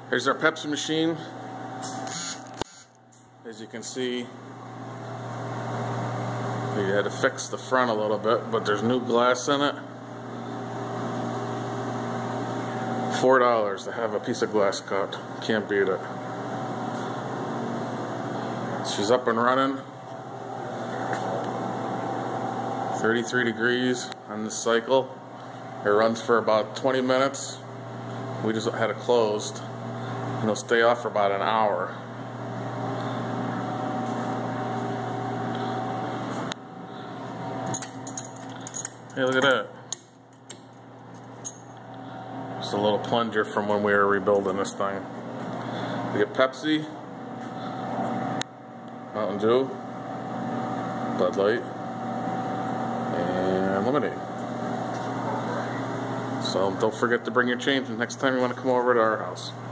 Here's our Pepsi machine. As you can see, we had to fix the front a little bit, but there's new glass in it. $4 to have a piece of glass cut. Can't beat it. She's up and running. 33 degrees on this cycle. It runs for about 20 minutes. We just had it closed. And it'll stay off for about an hour. Hey, look at that. Just a little plunger from when we were rebuilding this thing. We get Pepsi, Mountain Dew, Bud Light, and lemonade. So don't forget to bring your change the next time you want to come over to our house.